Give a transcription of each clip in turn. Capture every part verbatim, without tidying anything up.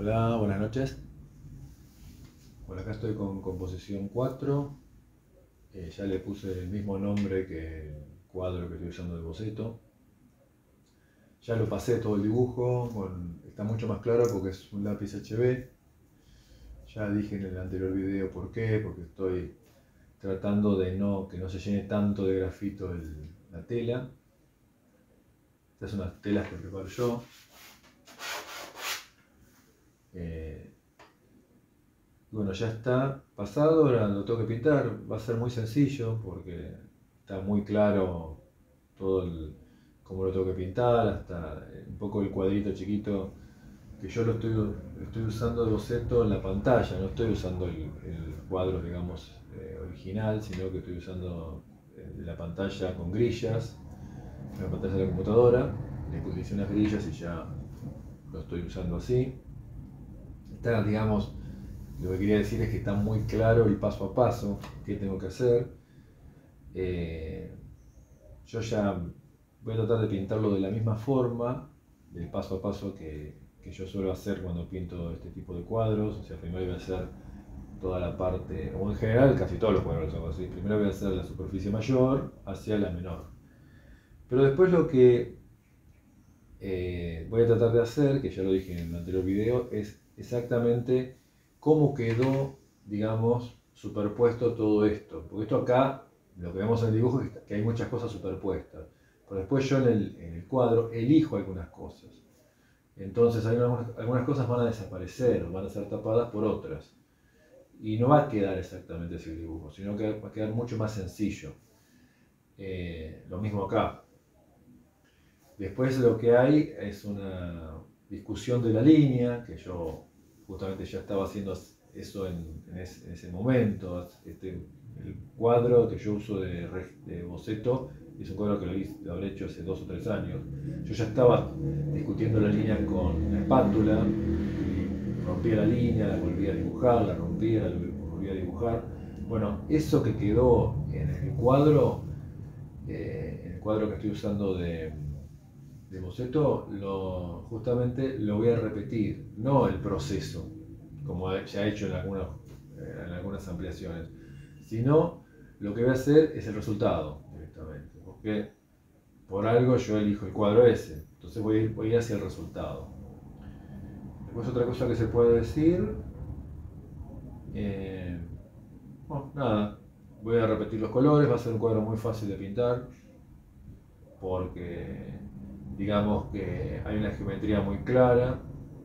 Hola, buenas noches. Bueno, acá estoy con composición cuatro. Eh, ya le puse el mismo nombre que el cuadro que estoy usando de boceto. Ya lo pasé todo el dibujo, con- está mucho más claro porque es un lápiz H B. Ya dije en el anterior video por qué, porque estoy tratando de no, que no se llene tanto de grafito el- la tela. Estas son unas telas que preparo yo. Eh, Bueno, ya está pasado, ahora lo tengo que pintar. Va a ser muy sencillo porque está muy claro todo el, cómo lo tengo que pintar, hasta un poco el cuadrito chiquito que yo lo estoy, estoy usando de boceto en la pantalla. No estoy usando el, el cuadro, digamos, eh, original, sino que estoy usando eh, la pantalla con grillas, la pantalla de la computadora. Le puse unas grillas y ya lo estoy usando así. Está, digamos, lo que quería decir es que está muy claro el paso a paso que tengo que hacer. Eh, yo ya voy a tratar de pintarlo de la misma forma, del paso a paso que, que yo suelo hacer cuando pinto este tipo de cuadros. O sea, primero voy a hacer toda la parte, o en general casi todos los cuadros los hago así. Primero voy a hacer la superficie mayor hacia la menor. Pero después lo que eh, voy a tratar de hacer, que ya lo dije en el anterior video, es exactamente cómo quedó, digamos, superpuesto todo esto. Porque esto acá, lo que vemos en el dibujo es que hay muchas cosas superpuestas. Pero después yo en el, en el cuadro elijo algunas cosas. Entonces hay algunas, algunas cosas van a desaparecer, van a ser tapadas por otras. Y no va a quedar exactamente así el dibujo, sino que va a quedar mucho más sencillo. Eh, lo mismo acá. Después lo que hay es una discusión de la línea, que yo justamente ya estaba haciendo eso en, en, ese, en ese, momento. Este, el cuadro que yo uso de, de boceto es un cuadro que lo, hice, lo habré hecho hace dos o tres años. Yo ya estaba discutiendo la línea con la espátula, y rompía la línea, la volvía a dibujar, la rompía, la volvía a dibujar. Bueno, eso que quedó en el cuadro, eh, en el cuadro que estoy usando de de boceto, lo, justamente lo voy a repetir, no el proceso, como ya he hecho en, algunos, en algunas ampliaciones, sino lo que voy a hacer es el resultado directamente, porque por algo yo elijo el cuadro ese, entonces voy a ir, voy a ir hacia el resultado. Después otra cosa que se puede decir, eh, bueno, nada, voy a repetir los colores, va a ser un cuadro muy fácil de pintar, porque digamos que hay una geometría muy clara.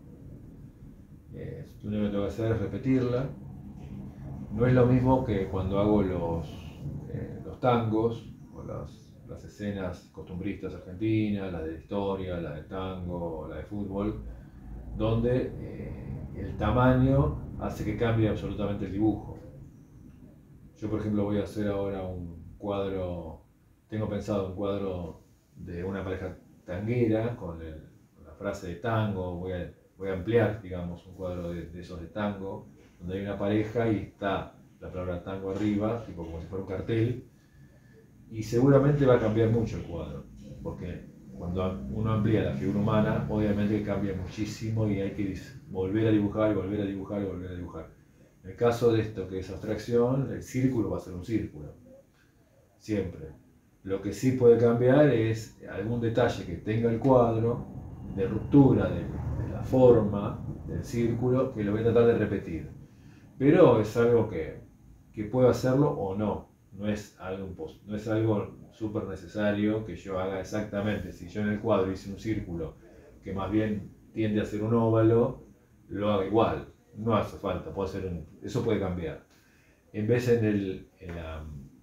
Eh, lo único que tengo que hacer es repetirla. No es lo mismo que cuando hago los, eh, los tangos o las, las escenas costumbristas argentinas, la de historia, la de tango, la de fútbol, donde eh, el tamaño hace que cambie absolutamente el dibujo. Yo, por ejemplo, voy a hacer ahora un cuadro, tengo pensado un cuadro de una pareja tanguera con, el, con la frase de tango. Voy a, voy a ampliar, digamos, un cuadro de, de esos de tango, donde hay una pareja y está la palabra tango arriba, tipo como si fuera un cartel, y seguramente va a cambiar mucho el cuadro, porque cuando uno amplía la figura humana, obviamente cambia muchísimo y hay que volver a dibujar y volver a dibujar y volver a dibujar. En el caso de esto que es abstracción, el círculo va a ser un círculo, siempre. Lo que sí puede cambiar es algún detalle que tenga el cuadro, de ruptura de, de la forma del círculo, que lo voy a tratar de repetir. Pero es algo que, que puedo hacerlo o no, no es algo, no es algo súper necesario que yo haga exactamente. Si yo en el cuadro hice un círculo que más bien tiende a ser un óvalo, lo hago igual. No hace falta, puede ser un, eso puede cambiar. En vez en, el, en, la,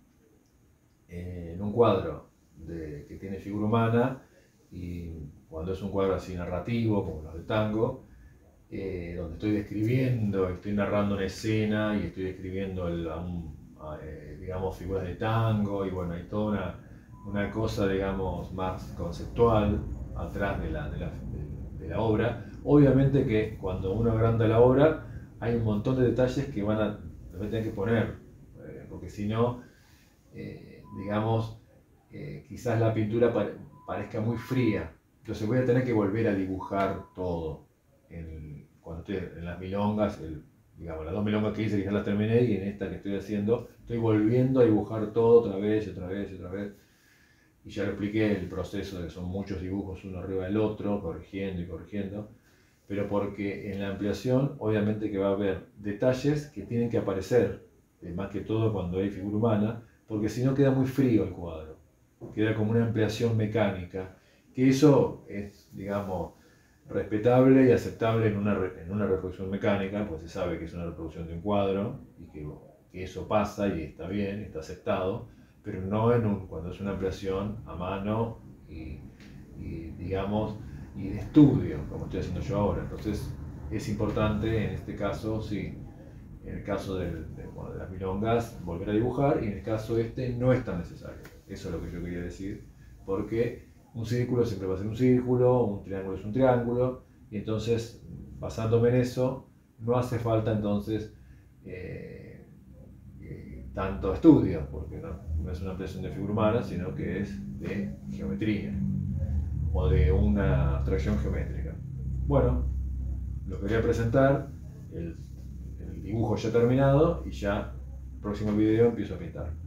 en un cuadro de, que tiene figura humana, y cuando es un cuadro así narrativo, como los de tango, eh, donde estoy describiendo, estoy narrando una escena y estoy describiendo, el, un, eh, digamos, figuras de tango, y bueno, hay toda una, una cosa, digamos, más conceptual atrás de la, de la, de, de la obra. Obviamente que cuando uno agranda la obra, hay un montón de detalles que van a, tener que poner, eh, porque si no, eh, digamos, eh, quizás la pintura parezca muy fría. Entonces voy a tener que volver a dibujar todo en el cuando estoy en las milongas, el, digamos, las dos milongas que hice que ya las terminé, y en esta que estoy haciendo, estoy volviendo a dibujar todo otra vez y otra vez y otra vez. Y ya lo expliqué, el proceso de que son muchos dibujos uno arriba del otro, corrigiendo y corrigiendo, pero porque en la ampliación obviamente que va a haber detalles que tienen que aparecer, eh, más que todo cuando hay figura humana, porque si no queda muy frío el cuadro, queda como una ampliación mecánica, que eso es, digamos, respetable y aceptable en una, en una reproducción mecánica, pues se sabe que es una reproducción de un cuadro y que, que eso pasa y está bien, está aceptado, pero no en un, cuando es una ampliación a mano y, y, digamos, y de estudio, como estoy haciendo yo ahora. Entonces es importante en este caso, sí, en el caso del, de, bueno, de las milongas, volver a dibujar, y en el caso este no es tan necesario. Eso es lo que yo quería decir, porque un círculo siempre va a ser un círculo, un triángulo es un triángulo, y entonces, basándome en eso, no hace falta entonces eh, eh, tanto estudio, porque no, no es una ampliación de figura humana, sino que es de geometría, o de una abstracción geométrica. Bueno, lo quería presentar, el, el dibujo ya terminado, y ya, próximo video empiezo a pintar.